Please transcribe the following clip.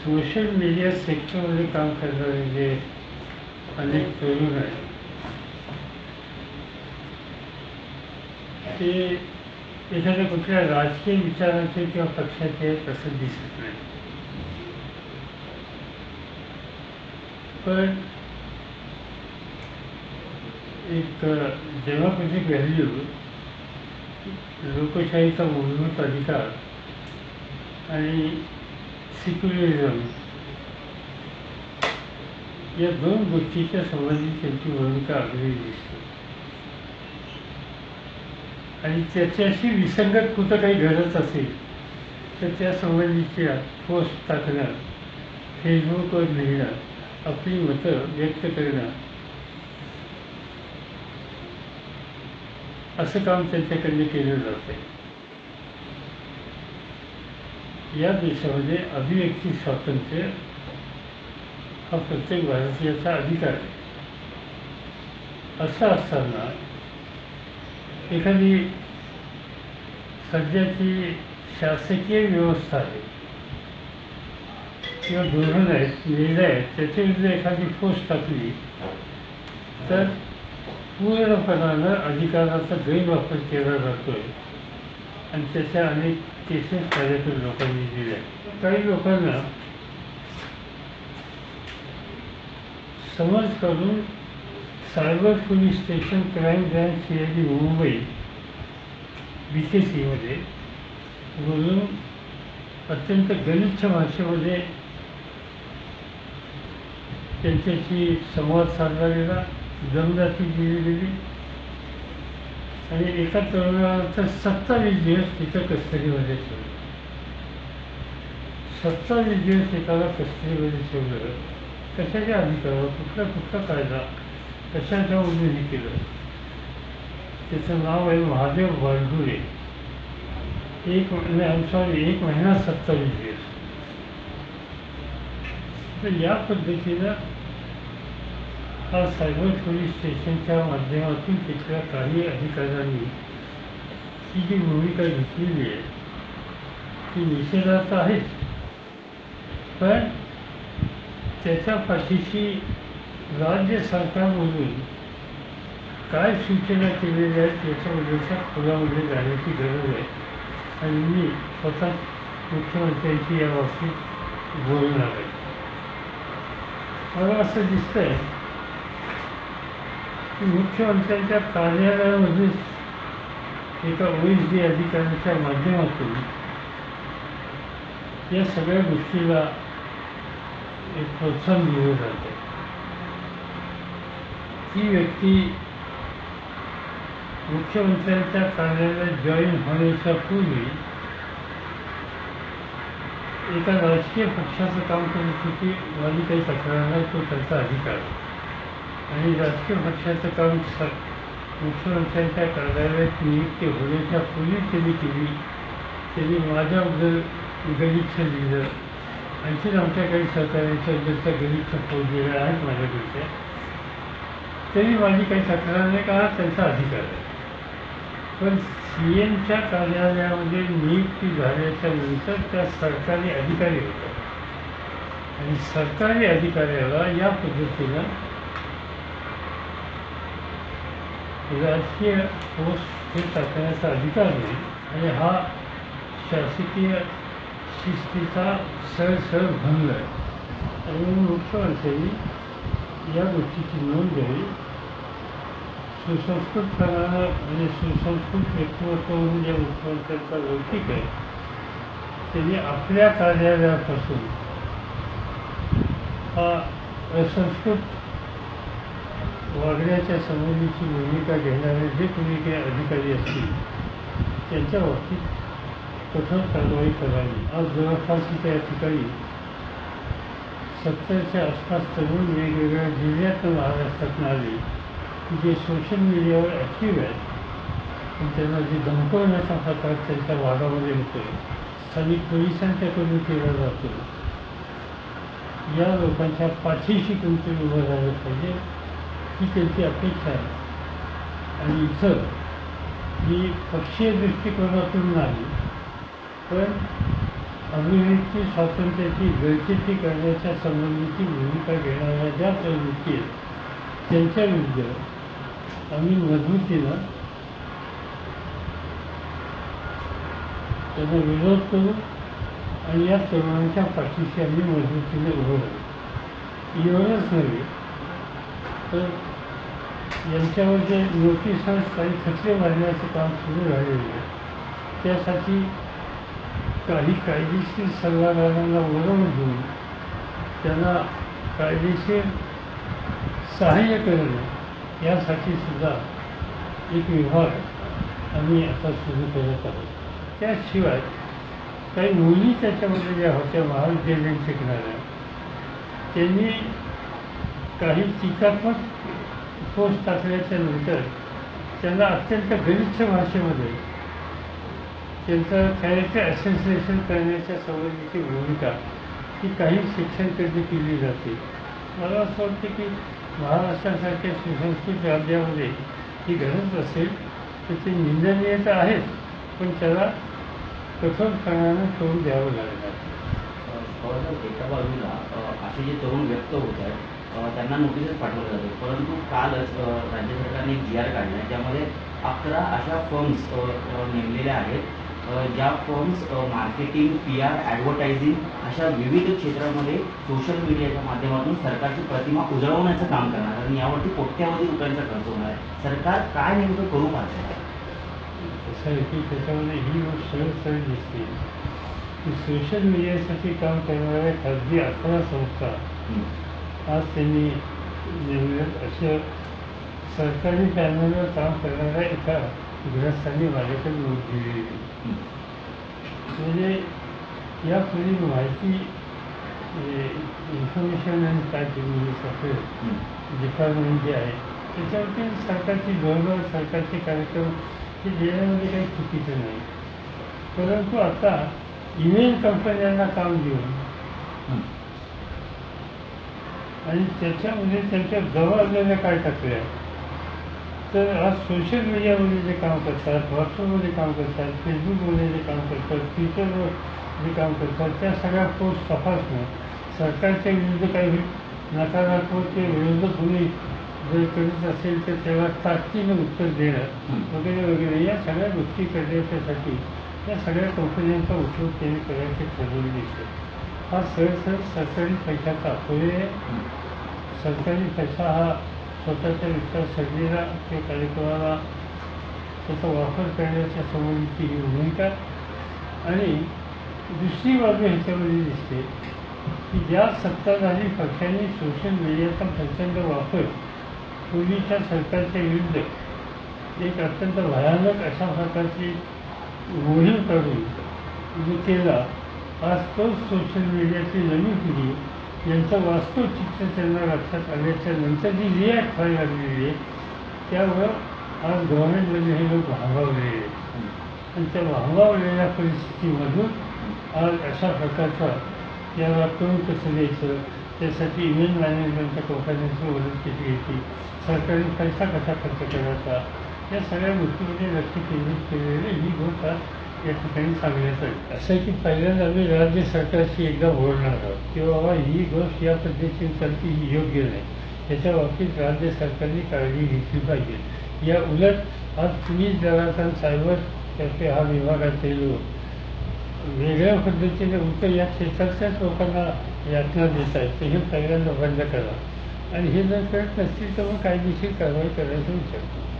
Social media सेक्टरमध्ये काम करणारे जे अनेक तरुण आहेत ते एखाद्या कुठल्या राजकीय विचाराचे किंवा पक्षाचे आहेत असं दिसत नाही. पण एक डेमोक्रेटिक व्हॅल्यू, लोकशाहीचा मूलभूत अधिकार आणि सेक्युलरिझम या दोन गोष्टीच्या संबंधित त्यांची भूमिका आगळी दिसते. आणि त्याच्याशी विसंगत कुठं काही घडत असेल तर त्या संबंधीच्या पोस्ट टाकणं, फेसबुकवर लिहिणं, आपली मतं व्यक्त करणं असं काम त्यांच्याकडनं केलं जातं. या देशामध्ये अभिव्यक्ती स्वातंत्र्य हा प्रत्येक भारतीयाचा अधिकार आहे. असं असताना एखादी सध्याची शासकीय व्यवस्था आहे किंवा धोरण आहेत, निर्णय आहेत, त्याच्याविरुद्ध एखादी पोस्ट टाकली तर पूर्णपणानं अधिकाराचा गैरवापर केला जातोय आणि त्याच्या अनेक केसेस माझ्याकडे लोकांनी दिल्या. काही लोकांना समज करून cyber police station, crime branch CID Mumbai BKCमध्ये बोलून अत्यंत गलिच्छ भाषेमध्ये त्यांच्याशी संवाद साधला गेला, दमदाटी दिली गेली आणि एका तरुणाला तर 27 दिवस तिथं कस्टडीमध्ये ठेवलं. 27 दिवस एकाला कस्टडीमध्ये ठेवलं. कशाच्या अधिकारावर, कुठला कायदा, कशाच्या उल्लेख केलं? त्याचं नाव आहे महादेव वाळगुरे. 1 महिना 27 दिवस. तर या पद्धतीनं हा सायबर पोलीस स्टेशनच्या माध्यमातून तिथल्या काही अधिकाऱ्यांनी ही जी भूमिका घेतलेली आहे ती निषेधार्थ आहेच, पण त्याच्या पाठीशी राज्य सरकारमधून काय सूचना केलेल्या आहेत याच्याबद्दलच्या खोलामध्ये जाण्याची गरज आहे. आणि मी स्वतः मुख्यमंत्र्यांची या बाबतीत बोलणार आहे. मला असं दिसतंय की मुख्यमंत्र्यांच्या कार्यालयामध्येच एका OSD अधिकाऱ्याच्या माध्यमातून या सगळ्या गोष्टीला एक प्रोत्साहन दिलं जातं. ती व्यक्ती मुख्यमंत्र्यांच्या कार्यालयात जॉईन होण्याच्या पूर्वी एका राजकीय पक्षाचं काम करत होती. माझी काही तक्रार नाही, तो त्यांचा अधिकार. आणि राजकीय पक्षाचं काम मुख्यमंत्र्यांच्या कार्यालयात नियुक्ती होण्याच्या पूर्वी त्यांनी केली. त्यांनी माझ्याबद्दल गलिच्छ लिहिलं. आणखीन आमच्या काही सहकार्यांच्याबद्दलचा गलिच्छ पोस्ट दिलेला आहेत माझ्याकडच्या. तरी माझी काही तक्रार नाही, का त्यांचा अधिकार आहे. पण CMच्या कार्यालयामध्ये नियुक्ती झाल्याच्या नंतर त्या सरकारी अधिकारी होतात आणि सरकारी अधिकाऱ्याला या पद्धतीनं राजकीय पोस्ट हे टाकण्याचा अधिकार नाही. आणि हा शासकीय शिस्तीचा सरळ भंग आहे. आणि मुख्यमंत्र्यांनी या गोष्टीची नोंद घ्यावी. सुसंस्कृतपणानं म्हणजे सुसंस्कृत व्यक्तिमत्व म्हणून ज्या मुख्यमंत्र्यांचा लौकिक आहे त्यांनी आपल्या कार्यालयापासून हा असंस्कृत वागण्याच्या संबंधीची भूमिका घेणारे जे कोणी काही अधिकारी असतील त्यांच्या बाबतीत कठोर कारवाई करावी. आज जवळपास त्या ठिकाणी 70च्या आसपास तरुण वेगवेगळ्या जिल्ह्यातून महाराष्ट्रातून आले की जे सोशल मीडियावर ॲक्टिव्ह आहेत, पण त्यांना जे धमकवण्याचा प्रकार त्यांच्या भागामध्ये होतो, स्थानिक पोलिसांच्याकडून केला जातो. या लोकांच्या पाठीशी कोणतरी उभं राहिलं पाहिजे ही त्यांची अपेक्षा आहे. आणि इथं मी पक्षीय दृष्टिकोनातून नाही, पण अभिव्यक्ती स्वातंत्र्याची गळचेपी करण्याच्या संबंधीची भूमिका घेणाऱ्या ज्या प्रवृत्ती आहेत त्यांच्या विरुद्ध आम्ही मजबूतीनं त्यांना विरोध करू आणि या तरुणांच्या पाठीशी आम्ही मजबूतीने उभं राहू. एवढंच नव्हे तर यांच्यावर जे नोटिसांस काही खटले मारण्याचं काम सुरू झालेलं आहे त्यासाठी काही कायदेशीर सल्लागारांना बरोबर घेऊन त्यांना कायदेशीर सहाय्य करणं यासाठी सुद्धा एक विभाग आम्ही आता सुरू करत आहोत. त्याशिवाय काही मुली त्याच्यामध्ये ज्या होत्या महाविद्यालयीन शिकणाऱ्या त्यांनी काही टीकात्मक पोस्ट टाकल्याच्या नंतर त्यांना अत्यंत गलिच्छ भाषेमध्ये त्यांचं कॅरेक्टर ॲसेसिनेशन करण्याच्या संबंधीची भूमिका ही काही शिक्षणकर्मी केली जाते. मला असं वाटतं की महाराष्ट्रासारख्या सुसंस्कृत राज्यामध्ये ही गरज असेल तर ते निंदनीय तर आहेच पण त्याला कठोरपणानं तोंड द्यावं लागणार. एका बाजूला असे जे तरुण व्यक्त होत आहेत त्यांना नोटीसच पाठवलं जाते परंतु कालच राज्य सरकारने एक GR काढला आहे ज्यामध्ये 11 अशा फर्म्स नेमलेल्या आहेत ज्या फर्म्स मार्केटिंग PR ॲडव्हर्टायझिंग अशा विविध क्षेत्रामध्ये सोशल मीडियाच्या माध्यमातून सरकारची प्रतिमा उजळवण्याचं काम करणार आणि यावरती कोट्यावधी रुपयांचा खर्च होणार आहे. सरकार काय नेमकं करू पाहते? असं आहे की त्याच्यामध्ये ही गोष्ट सरळ दिसते की सोशल मीडियासाठी काम करणाऱ्या खाजगी 11 संस्था आज त्यांनी नेमल्यात अशा सरकारी चॅनलवर काम करणाऱ्या एका गृहस्थांनी माझ्याकडे नोट दिलेली. म्हणजे यापूर्वी माहिती इन्फॉर्मेशन अँड टेक्नॉलॉजी डिपार्टमेंट जे आहे त्याच्यावरती सरकारची धोरणं सरकारचे कार्यक्रम हे देण्यामध्ये काही चुकीचं नाही. परंतु आता ईमेल कंपन्यांना काम देऊन आणि त्याच्यामध्ये त्यांच्या जबाबदाऱ्या काय टाकल्या तर आज सोशल मीडियामध्ये जे काम करतात व्हॉट्सअपमध्ये काम करतात फेसबुकमध्ये जे काम करतात ट्विटरवर जे काम करतात त्या सगळ्या पोस्ट तपासणं सरकारच्या विरुद्ध काही नकारात्मक ते विरोध कोणी जर करत असेल तर त्याला ताकदीनं उत्तर देणं वगैरे वगैरे या सगळ्या गोष्टी करण्याच्यासाठी या सगळ्या कंपन्यांचा उपयोग त्यांनी करायचे ठरवले दिसते. हा सरळ सरकारी पैशाचा अपव्यय आहे. सरकारी पैसा हा स्वतःच्या विकासाठीला त्या कार्यक्रमाला त्याचा वापर करण्याच्या संबंधीची ही भूमिका आणि दुसरी बाजू ह्याच्यामध्ये दिसते की ज्या सत्ताधारी पक्षांनी सोशल मीडियाचा प्रचंड वापर पूर्वीच्या सरकारच्या विरुद्ध एक अत्यंत भयानक अशा प्रकारची मोहीम करून जो केला आज तोच सोशल मीडियाची नवी पिढी यांचं वास्तव चित्र त्यांना लक्षात आल्याच्या नंतर जी रिॲक्ट व्हायला लागलेली आहे त्यावर आज गव्हर्नमेंटमध्ये हे लोक भांगावलेले आहेत आणि त्या भांगावलेल्या परिस्थितीमधून आज अशा प्रकारचा याला तोंड कसं द्यायचं त्यासाठी इव्हेंट मॅनेजमेंटच्या कंपन्यांची मदत कशी घ्यायची सरकारी पैसा कसा खर्च करायचा या सगळ्या गोष्टींमध्ये लक्ष केंद्रित केलेले ही गोष्ट या ठिकाणी सांगण्यात आली. असं की पहिल्यांदा आम्ही राज्य सरकारशी एकदा बोलणार आहोत की बाबा ही गोष्ट या पद्धतीने चालती ही योग्य नाही त्याच्या बाबतीत राज्य सरकारने काळजी घेतली पाहिजे. या उलट आज पोलीस दलाचा सायबर कॅफे हा विभागाचे लोक वेगळ्या पद्धतीने उत्तर या क्षेत्रातल्याच लोकांना यातना देत आहेत तर हे पहिल्यांदा बंद करा आणि हे जर करत नसतील तर मग कायदेशीर कारवाई करायचं विचारतो.